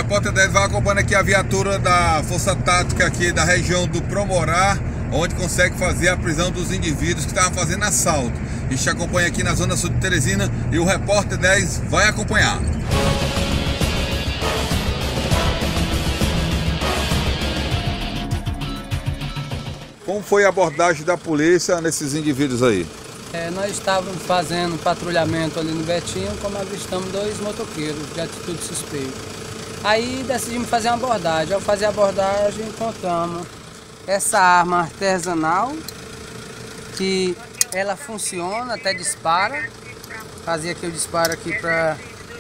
repórter 10 vai acompanhando aqui a viatura da Força Tática aqui da região do Promorá, onde consegue fazer a prisão dos indivíduos que estavam fazendo assalto. A gente acompanha aqui na zona sul de Teresina e o repórter 10 vai acompanhar. Como foi a abordagem da polícia nesses indivíduos aí? Nós estávamos fazendo patrulhamento ali no Betinho, como avistamos dois motoqueiros de atitude suspeita. Aí decidimos fazer uma abordagem. Ao fazer a abordagem, encontramos essa arma artesanal, que ela funciona, até dispara. Fazia aqui o disparo aqui para...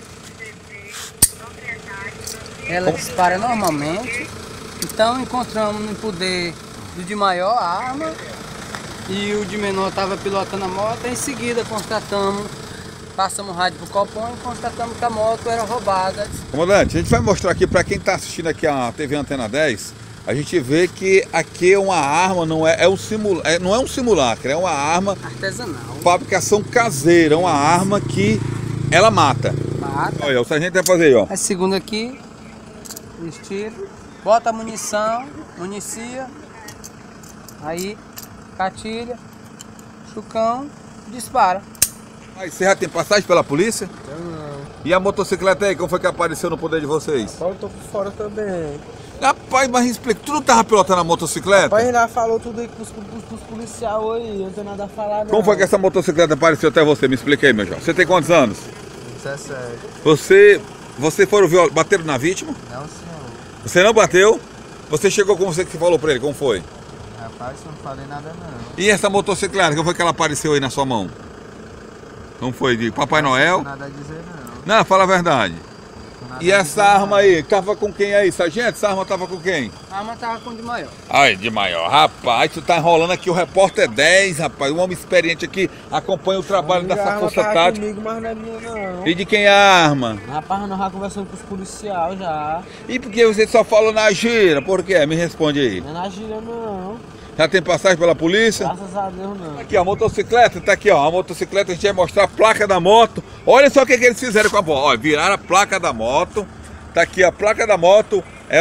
Ela dispara normalmente. Então encontramos no poder do de maior a arma, e o de menor estava pilotando a moto. Em seguida constatamos, passamos rádio para o Copom e constatamos que a moto era roubada. Comandante, a gente vai mostrar aqui para quem está assistindo aqui a TV Antena 10, a gente vê que aqui é uma arma, não é um simulacro, é uma arma artesanal, fabricação caseira, uma arma que ela mata. Olha, o sargento vai fazer aí, ó. A segunda aqui, estilo, bota a munição, municia, aí catilha, chucão, dispara. Mas você já tem passagem pela polícia? Eu não. E a motocicleta aí, como foi que apareceu no poder de vocês? Rapaz, eu tô por fora também. Rapaz, mas explica, tu não tava pilotando a motocicleta? Rapaz, já falou tudo aí pros policiais aí, eu não tenho nada a falar não. Como foi que essa motocicleta apareceu até você? Me explica aí, meu jovem. Você tem quantos anos? 17. Você bateram na vítima? Não, senhor. Você não bateu? Você chegou como você que falou pra ele, como foi? Rapaz, eu não falei nada não. E essa motocicleta, como foi que ela apareceu aí na sua mão? Como foi? De Papai Noel? Não tenho nada a dizer não. Não, fala a verdade. E essa arma aí, tava com quem aí, sargento? Essa arma tava com quem? A arma tava com o de maior. Ai, de maior. Rapaz, tu tá enrolando aqui o repórter 10, rapaz. Um homem experiente aqui acompanha o trabalho dessa Força Tática. Comigo, mas não é minha não. E de quem é a arma? Rapaz, nós já conversamos com os policiais já. E por que você só falou na gira? Por quê? Me responde aí. Não é na gira não. Já tem passagem pela polícia? Graças a Deus não. Aqui, ó, a motocicleta, tá aqui, ó. A motocicleta, a gente vai mostrar a placa da moto. Olha só o que eles fizeram com a moto. Ó, viraram a placa da moto. Tá aqui a placa da moto, é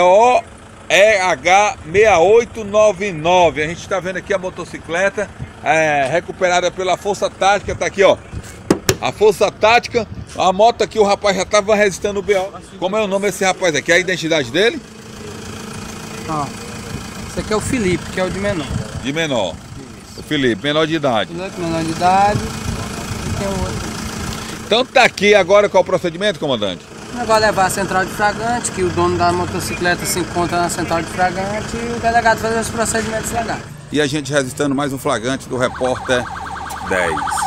OEH6899. A gente tá vendo aqui a motocicleta recuperada pela Força Tática. Tá aqui, ó, a Força Tática. A moto aqui, o rapaz já tava registrando o BO. Como é o nome desse rapaz aqui? A identidade dele? Ó, esse aqui é o Felipe, que é o de menor. De menor. Isso. O Felipe, menor de idade. Felipe, menor de idade. E tem o outro. Então tá aqui agora, qual é o procedimento, comandante? Agora levar a central de flagrante, que o dono da motocicleta se encontra na central de flagrante, e o delegado fazer os procedimentos legais. E a gente registrando mais um flagrante do repórter 10.